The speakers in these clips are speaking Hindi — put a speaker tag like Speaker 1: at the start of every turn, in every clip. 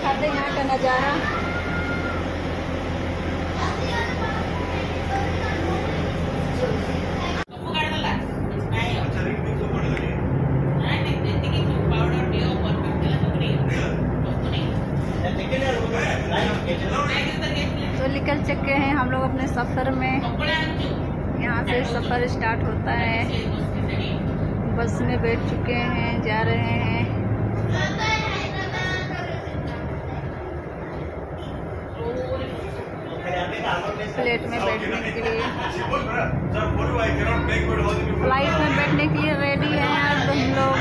Speaker 1: दिखाते हैं यहाँ का नज़ारा। तो निकल चुके हैं हम लोग अपने सफ़र में। यहाँ से सफ़र स्टार्ट होता है। बस में बैठ चुके हैं, जा रहे हैं। फ्लाइट में बैठने के लिए रेडी हैं अब हम लोग।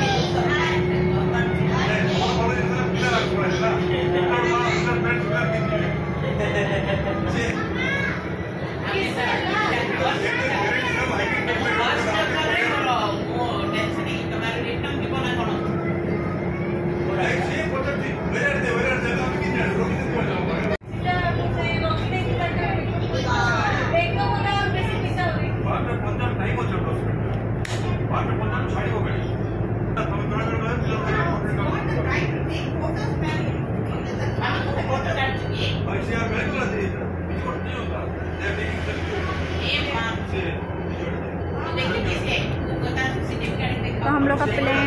Speaker 1: तो हम लोग का प्लेन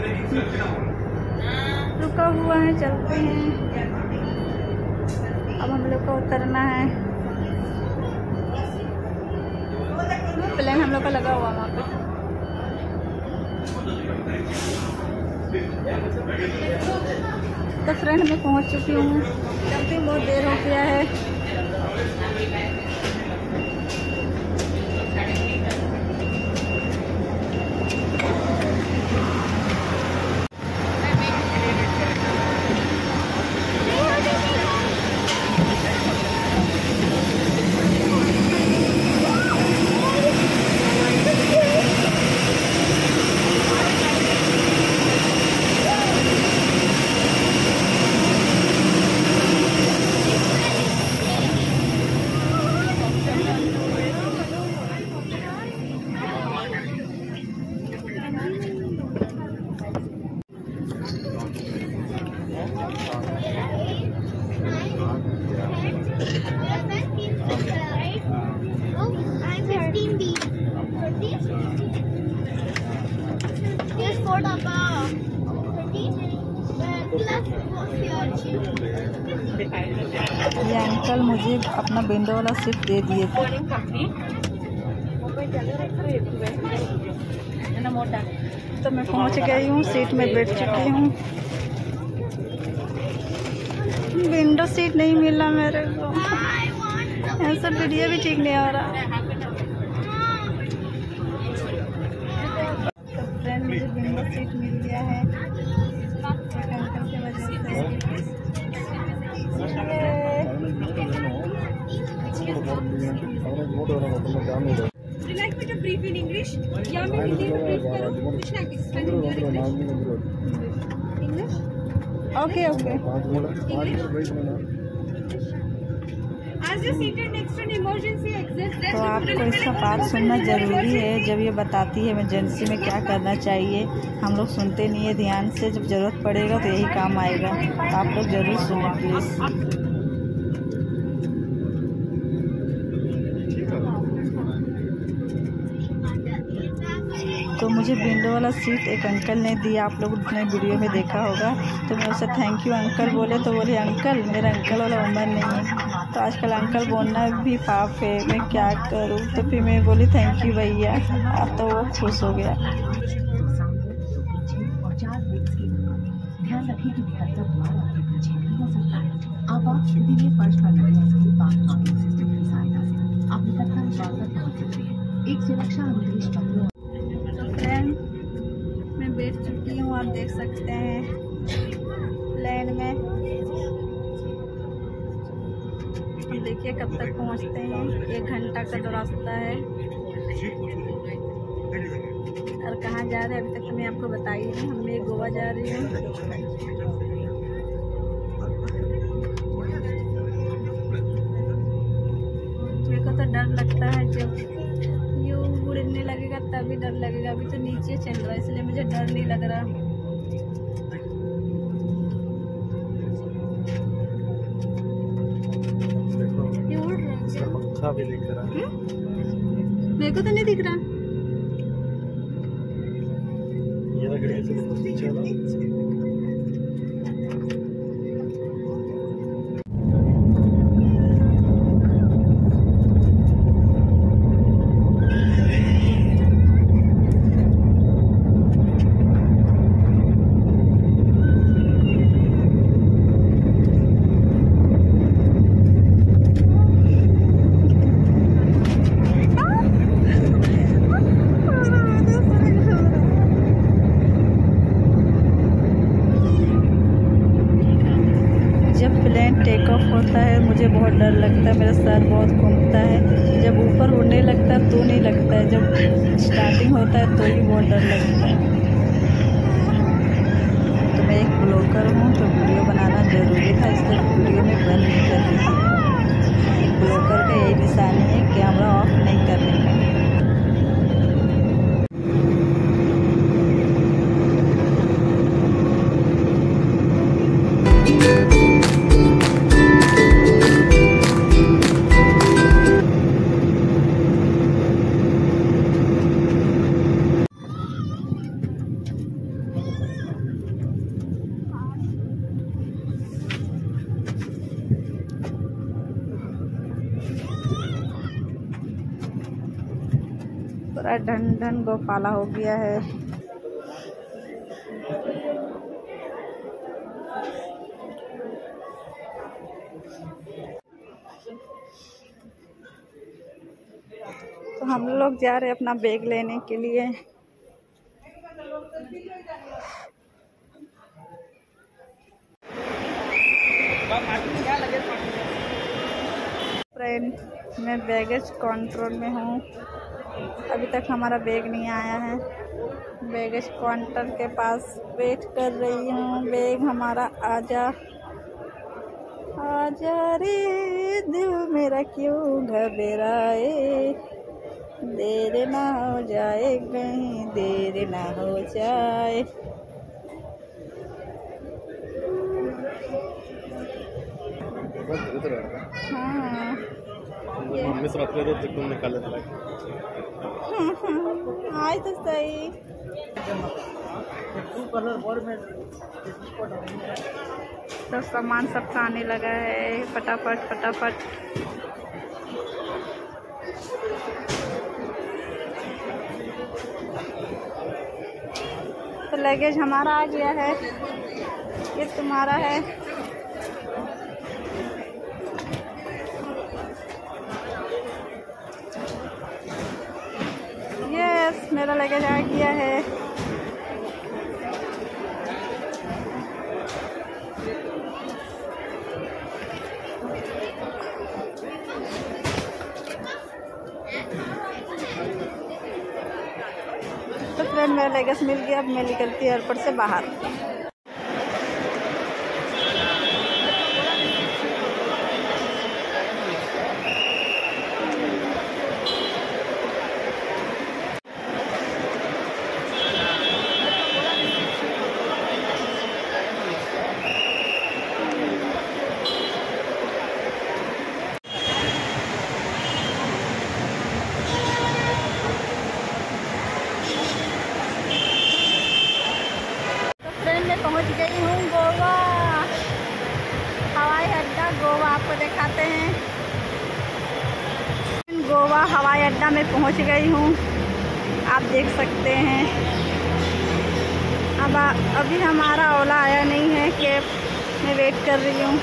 Speaker 1: रुका हुआ है, चलते हैं। अब हम लोग को उतरना है। प्लेन हम लोग का लगा हुआ वहाँ पे। तो फ्रेंड मैं पहुँच चुकी हूँ। चलते बहुत देर हो गया है। ये अंकल मुझे अपना विंडो वाला सीट दे दिए थे। तो मैं पहुंच गई हूँ, सीट में बैठ चुकी हूँ। विंडो सीट नहीं मिला मेरे को। ऐसा वीडियो भी ठीक नहीं आ रहा। तो फ्रेंड मुझे विंडो सीट मिल गया है अंकल की वजह से।
Speaker 2: Would you like me to brief in English? या मैं हिंदी में brief करूँ? कुछ ना English?
Speaker 1: Okay, okay.
Speaker 2: As you seated next to an emergency exit,
Speaker 1: तो आपको इसका बात सुनना ज़रूरी है। जब ये बताती है इमरजेंसी में क्या करना चाहिए, हम लोग सुनते नहीं है ध्यान से। जब ज़रूरत पड़ेगा तो यही काम आएगा। तो आप लोग ज़रूर सुनें प्लीज़। तो मुझे विंडो वाला सीट एक अंकल ने दिया, आप लोग ने वीडियो में देखा होगा। तो मैं उससे थैंक यू अंकल बोले, तो बोले अंकल मेरा अंकल वाला उम्र नहीं है। तो आजकल अंकल बोलना भी पाप है, मैं क्या करूं। तो फिर मैं बोली थैंक यू भैया। अब तो वो खुश हो गया। फ्रेंड मैं बैठ चुकी हूँ, आप देख सकते हैं प्लेन में। अब देखिए कब तक पहुँचते हैं। 1 घंटा का तो रास्ता है। और कहाँ जा रहे हैं अभी तक तो मैं आपको बताई नहीं। मैं गोवा जा रही हूँ। मेरे को तो डर लगता है जब यूँ उड़ने लगेगा तभी डर लगेगा। अभी तो नीचे चल रहा है इसलिए मुझे डर नहीं लग रहा।
Speaker 3: साफ ही दिख रहा है।
Speaker 1: मेरे को तो नहीं दिख रहा।
Speaker 3: ये लकड़ी से चलो
Speaker 1: टेक ऑफ होता है मुझे बहुत डर लगता है, मेरा सर बहुत घूमता है। जब ऊपर उड़ने लगता है तो नहीं लगता है, जब स्टार्टिंग होता है तो ही बहुत डर लगता है। तो मैं एक ब्लॉगर हूँ तो वीडियो बनाना ज़रूरी था, इसलिए वीडियो में बंद नहीं कर रही थी। ब्लॉगर का यही निशानी है, कैमरा ऑफ नहीं करने का। पूरा ढन ढन गोपाला हो गया है। तो हम लोग जा रहे हैं अपना बैग लेने के लिए। फ्रेंड, मैं बैगेज कंट्रोल में हूँ। अभी तक हमारा बैग नहीं आया है। बैगेज काउंटर के पास वेट कर रही हूँ, बैग हमारा आजा आजा रे दिल मेरा क्यों घबराए, देर ना हो जाए कहीं देर ना हो जाए। हाँ
Speaker 3: मम्मी से बात कर रहे थे, निकाले
Speaker 1: आए तो सही। तो सामान सब आने लगा है, फटाफट फटाफट। तो लगेज हमारा आ गया है, ये तुम्हारा है। यस, मेरा लगेज आ गया है। तो फ्रेंड, मेरा लगेज मिल गया। अब मैं निकलती हूँ एयरपोर्ट से बाहर। पहुंच गई हूँ गोवा हवाई अड्डा। गोवा आपको दिखाते हैं। गोवा हवाई अड्डा में पहुंच गई हूँ, आप देख सकते हैं। अब अभी हमारा ओला आया नहीं है, कैब में वेट कर रही हूँ।